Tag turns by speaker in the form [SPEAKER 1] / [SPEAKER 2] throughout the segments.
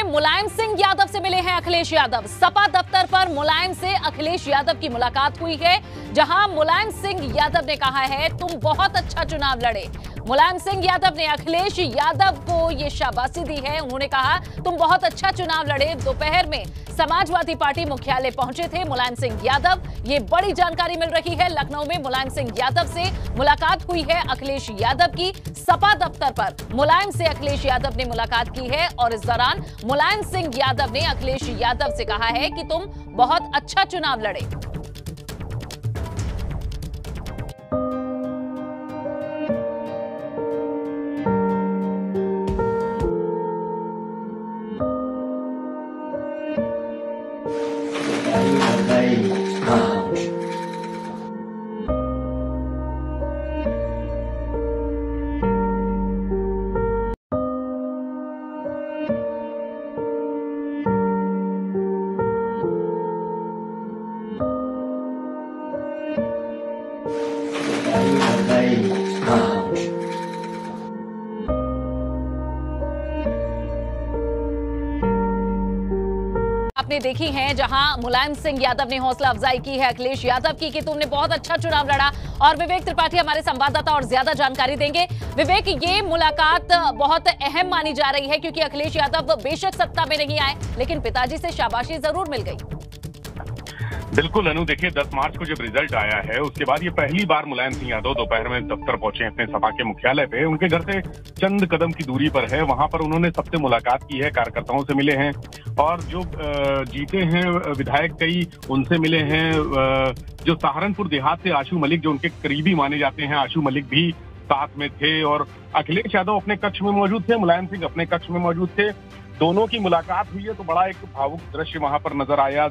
[SPEAKER 1] में मुलायम सिंह यादव से मिले हैं अखिलेश यादव। सपा दफ्तर पर मुलायम से अखिलेश यादव की मुलाकात हुई है, जहां मुलायम सिंह यादव ने कहा है तुम बहुत अच्छा चुनाव लड़े। मुलायम सिंह यादव ने अखिलेश यादव को ये शाबाशी दी है। उन्होंने कहा तुम बहुत अच्छा चुनाव लड़े। दोपहर में समाजवादी पार्टी मुख्यालय पहुंचे थे मुलायम सिंह यादव। ये बड़ी जानकारी मिल रही है। लखनऊ में मुलायम सिंह यादव से मुलाकात हुई है अखिलेश यादव की। सपा दफ्तर पर मुलायम से अखिलेश यादव ने मुलाकात की है और इस दौरान मुलायम सिंह यादव ने अखिलेश यादव से कहा है कि तुम बहुत अच्छा चुनाव लड़े। आपने देखी हैं जहां मुलायम सिंह यादव ने हौसला अफजाई की है अखिलेश यादव की कि तुमने बहुत अच्छा चुनाव लड़ा। और विवेक त्रिपाठी हमारे संवाददाता और ज्यादा जानकारी देंगे। विवेक, ये मुलाकात बहुत अहम मानी जा रही है क्योंकि अखिलेश यादव बेशक सत्ता में नहीं आए, लेकिन पिताजी से शाबाशी जरूर मिल गई।
[SPEAKER 2] बिल्कुल अनु, देखिए 10 मार्च को जब रिजल्ट आया है उसके बाद ये पहली बार मुलायम सिंह यादव दोपहर में दफ्तर पहुंचे अपने सपा के मुख्यालय पे। उनके घर से चंद कदम की दूरी पर है, वहां पर उन्होंने सबसे मुलाकात की है, कार्यकर्ताओं से मिले हैं और जो जीते हैं विधायक कई उनसे मिले हैं। जो सहारनपुर देहात से आशू मलिक, जो उनके करीबी माने जाते हैं, आशू मलिक भी साथ में थे और अखिलेश यादव अपने कक्ष में मौजूद थे, मुलायम सिंह अपने कक्ष में मौजूद थे। दोनों की मुलाकात हुई है तो बड़ा एक भावुक दृश्य वहां पर नजर आया।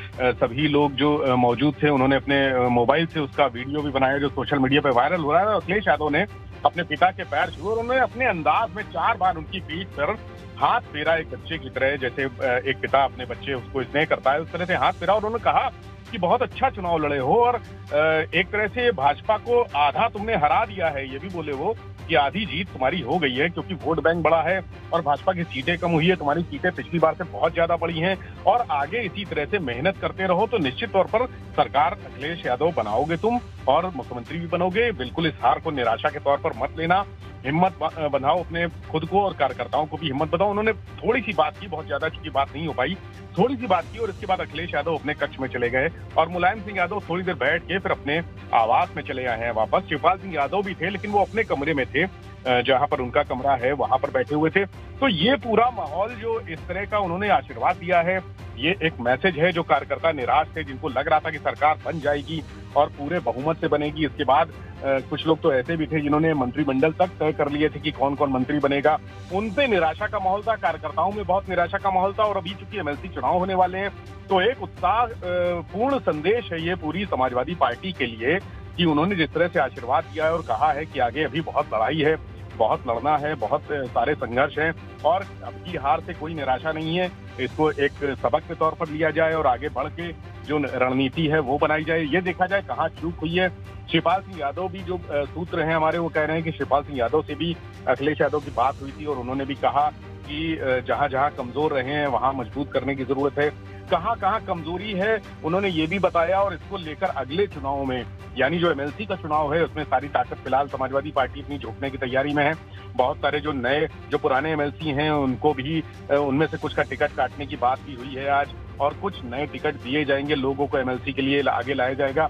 [SPEAKER 2] सभी लोग जो मौजूद थे उन्होंने अपने मोबाइल से उसका वीडियो भी बनाया जो सोशल मीडिया पर वायरल हो रहा है। अखिलेश यादव ने अपने पिता के पैर छुए और उन्होंने अपने अंदाज में 4 बार उनकी पीठ पर हाथ फेरा, एक बच्चे की तरह, जैसे एक पिता अपने बच्चे उसको स्नेह करता है उस तरह से हाथ फेरा और उन्होंने कहा कि बहुत अच्छा चुनाव लड़े हो और एक तरह से भाजपा को आधा तुमने हरा दिया है। ये भी बोले वो कि आधी जीत तुम्हारी हो गई है क्योंकि वोट बैंक बड़ा है और भाजपा की सीटें कम हुई है, तुम्हारी सीटें पिछली बार से बहुत ज्यादा बढ़ी हैं और आगे इसी तरह से मेहनत करते रहो तो निश्चित तौर पर सरकार अखिलेश यादव बनाओगे तुम और मुख्यमंत्री भी बनोगे। बिल्कुल इस हार को निराशा के तौर पर मत लेना, हिम्मत बनाओ अपने खुद को और कार्यकर्ताओं को भी हिम्मत बताओ। उन्होंने थोड़ी सी बात की, बहुत ज्यादा चूंकि बात नहीं हो पाई, थोड़ी सी बात की और इसके बाद अखिलेश यादव अपने कक्ष में चले गए और मुलायम सिंह यादव थोड़ी देर बैठ के फिर अपने आवास में चले आए हैं वापस। शिवपाल सिंह यादव भी थे लेकिन वो अपने कमरे में थे, जहां पर उनका कमरा है वहां पर बैठे हुए थे। तो ये पूरा माहौल जो इस तरह का उन्होंने आशीर्वाद दिया है, ये एक मैसेज है। जो कार्यकर्ता निराश थे, जिनको लग रहा था कि सरकार बन जाएगी और पूरे बहुमत से बनेगी, इसके बाद कुछ लोग तो ऐसे भी थे जिन्होंने मंत्रिमंडल तक तय कर लिए थे कि कौन कौन मंत्री बनेगा, उनपे निराशा का माहौल था, कार्यकर्ताओं में बहुत निराशा का माहौल था। और अभी चूंकि एमएलसी चुनाव होने वाले हैं तो एक उत्साह पूर्ण संदेश है ये पूरी समाजवादी पार्टी के लिए कि उन्होंने जिस तरह से आशीर्वाद दिया है और कहा है कि आगे अभी बहुत लड़ाई है, बहुत लड़ना है, बहुत सारे संघर्ष हैं और अब की हार से कोई निराशा नहीं है। इसको एक सबक के तौर पर लिया जाए और आगे बढ़ के जो रणनीति है वो बनाई जाए, ये देखा जाए कहाँ चूक हुई है। शिवपाल सिंह यादव भी जो सूत्र हैं हमारे वो कह रहे हैं कि शिवपाल सिंह यादव से भी अखिलेश यादव की बात हुई थी और उन्होंने भी कहा कि जहां जहां कमजोर रहे हैं वहां मजबूत करने की जरूरत है। कहां कहां कमजोरी है उन्होंने ये भी बताया और इसको लेकर अगले चुनाव में, यानी जो एमएलसी का चुनाव है उसमें सारी ताकत फिलहाल समाजवादी पार्टी अपनी झोंकने की तैयारी में है। बहुत सारे जो पुराने एमएलसी हैं उनको भी उनमें से कुछ का टिकट काटने की बात भी हुई है आज और कुछ नए टिकट दिए जाएंगे, लोगों को एमएलसी के लिए आगे लाया जाएगा।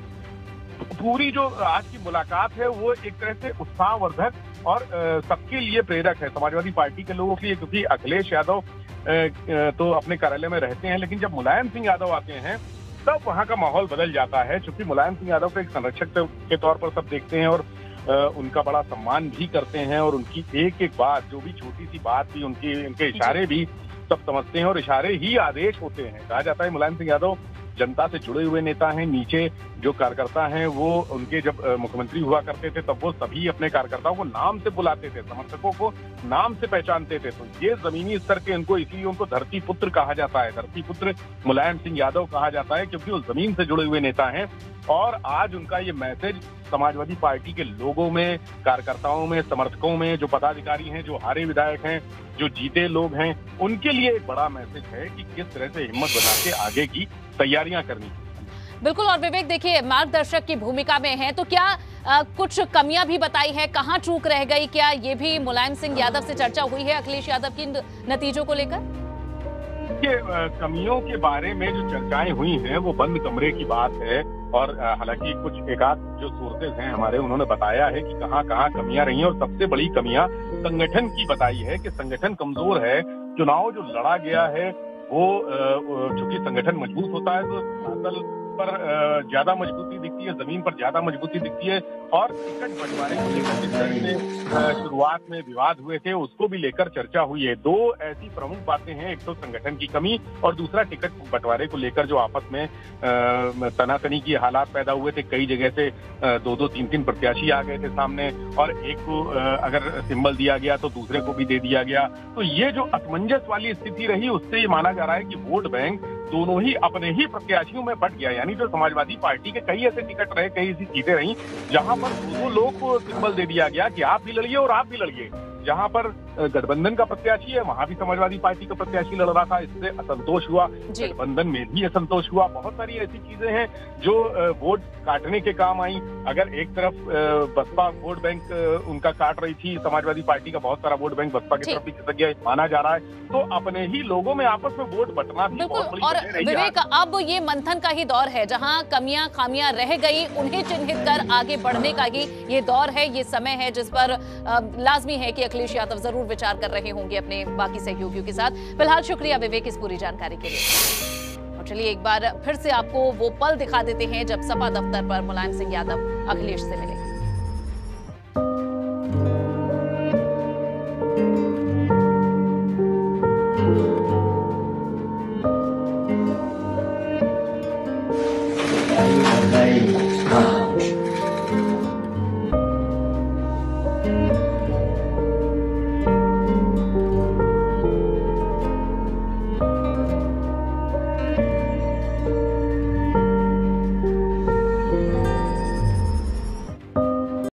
[SPEAKER 2] पूरी जो आज की मुलाकात है वो एक तरह से उत्साहवर्धक और सबके लिए प्रेरक है, समाजवादी पार्टी के लोगों के लिए, क्योंकि अखिलेश यादव तो अपने कार्यालय में रहते हैं लेकिन जब मुलायम सिंह यादव आते हैं तब वहां का माहौल बदल जाता है। क्योंकि मुलायम सिंह यादव को एक संरक्षक के तौर पर सब देखते हैं और उनका बड़ा सम्मान भी करते हैं और उनकी एक एक बात, जो भी छोटी सी बात भी, उनके इशारे भी सब समझते हैं और इशारे ही आदेश होते हैं। कहा जाता है मुलायम सिंह यादव जनता से जुड़े हुए नेता हैं। नीचे जो कार्यकर्ता हैं वो उनके जब मुख्यमंत्री हुआ करते थे तब वो सभी अपने कार्यकर्ताओं को नाम से बुलाते थे, समर्थकों को नाम से पहचानते थे। तो ये जमीनी स्तर के उनको, इसलिए उनको धरती पुत्र कहा जाता है। धरती पुत्र मुलायम सिंह यादव कहा जाता है क्योंकि वो जमीन से जुड़े हुए नेता हैं। और आज उनका ये मैसेज समाजवादी पार्टी के लोगों में, कार्यकर्ताओं में, समर्थकों में, जो पदाधिकारी हैं, जो हारे विधायक हैं, जो जीते लोग हैं, उनके लिए एक बड़ा मैसेज है कि किस तरह से हिम्मत बना के आगे की तैयारियां करनी।
[SPEAKER 1] बिल्कुल। और विवेक देखिए, मार्गदर्शक की भूमिका में है तो क्या कुछ कमियां भी बताई है, कहां चूक रह गई, क्या ये भी मुलायम सिंह यादव से चर्चा हुई है अखिलेश यादव की नतीजों को लेकर?
[SPEAKER 2] कमियों के बारे में जो चर्चाएं हुई हैं वो बंद कमरे की बात है। और हालांकि कुछ एकाध जो सोर्सेज हैं हमारे, उन्होंने बताया है कि कहां कहां कमियां रही हैं। और सबसे बड़ी कमियां संगठन की बताई है कि संगठन कमजोर है। चुनाव जो लड़ा गया है वो चूंकि संगठन मजबूत होता है तो धरातल पर ज्यादा मजबूती दिखती है, जमीन पर ज्यादा मजबूती दिखती है। और टिकट बंटवारे को लेकर जिस तरह से शुरुआत में विवाद हुए थे उसको भी लेकर चर्चा हुई है। दो ऐसी प्रमुख बातें हैं, एक तो संगठन की कमी और दूसरा टिकट बंटवारे को लेकर जो आपस में तनातनी की हालात पैदा हुए थे। कई जगह से 2-2, 3-3 प्रत्याशी आ गए थे सामने और एक को अगर सिंबल दिया गया तो दूसरे को भी दे दिया गया। तो ये जो असमंजस वाली स्थिति रही उससे ये माना जा रहा है कि वोट बैंक दोनों ही अपने ही प्रत्याशियों में बट गया। यानी जो समाजवादी पार्टी के कई ऐसे टिकट रहे, कई ऐसी सीटें रही जहां पर दो लोग को सिंबल दे दिया गया कि आप भी लड़िए और आप भी लड़िए। जहां पर गठबंधन का प्रत्याशी है वहां भी समाजवादी पार्टी का प्रत्याशी लड़ रहा था, इससे असंतोष हुआ। गठबंधन में भी असंतोष हुआ। बहुत सारी ऐसी चीजें हैं जो वोट काटने के काम आई। अगर एक तरफ बसपा वोट बैंक उनका काट रही थी, समाजवादी पार्टी का बहुत सारा वोट बैंक बसपा की तरफ भी खिसक गया माना जा रहा है। तो अपने ही लोगों में आपस में वोट बंटना भी बहुत बड़ी
[SPEAKER 1] और विवेक, अब ये मंथन का ही दौर है जहां कमियां खामियां रह गई उन्हें चिन्हित कर आगे बढ़ने का ही ये दौर है, ये समय है जिस पर लाजमी है कि अखिलेश यादव जरूर विचार कर रहे होंगे अपने बाकी सहयोगियों के साथ। फिलहाल शुक्रिया विवेक इस पूरी जानकारी के लिए। और चलिए एक बार फिर से आपको वो पल दिखा देते हैं जब सपा दफ्तर पर मुलायम सिंह यादव अखिलेश से मिले।